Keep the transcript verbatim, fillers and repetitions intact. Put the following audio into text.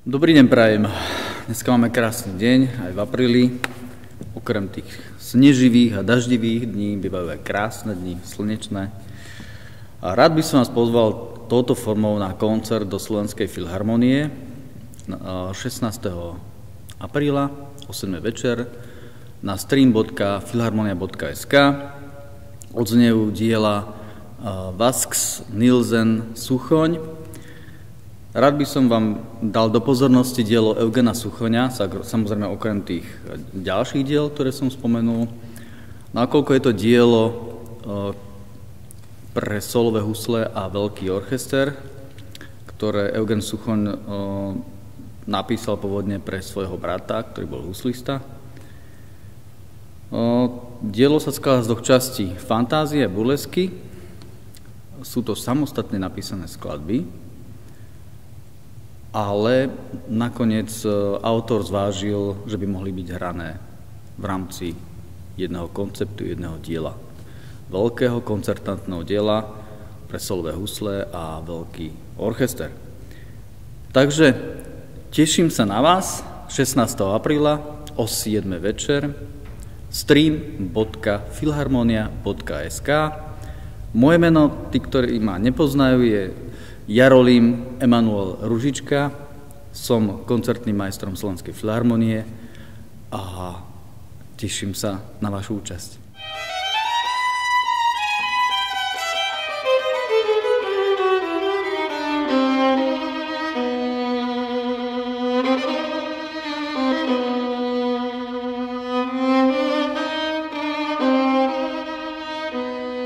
Dobrý deň prajem. Dneska máme krásny deň, aj v apríli. Okrem tých sneživých a daždivých dní bývajú aj krásne dni, slnečné. A rád by som vás pozval touto formou na koncert do Slovenskej filharmonie šestnásteho apríla o siedmej večer na stream bodka filharmonia bodka es ká. Odznejú diela Vasks, Nielsen, Suchoň. Rád by som vám dal do pozornosti dielo Eugena Suchoňa, samozrejme okrem tých ďalších diel, ktoré som spomenul. Nakoľko je to dielo pre solové husle a veľký orchester, ktoré Eugen Suchoň napísal pôvodne pre svojho brata, ktorý bol huslista. Dielo sa skladá z dvoch častí. Fantázie a burlesky. Sú to samostatne napísané skladby, ale nakoniec autor zvážil, že by mohli byť hrané v rámci jedného konceptu, jedného diela. Veľkého koncertantného diela pre solové husle a veľký orchester. Takže teším sa na vás šestnásteho apríla o siedmej večer stream bodka filharmonia bodka es ká. Moje meno, tí, ktorí ma nepoznajú, je Jarolím Emanuel Ružička, som koncertným majstrom Slovenskej filharmonie a teším sa na vašu účasť.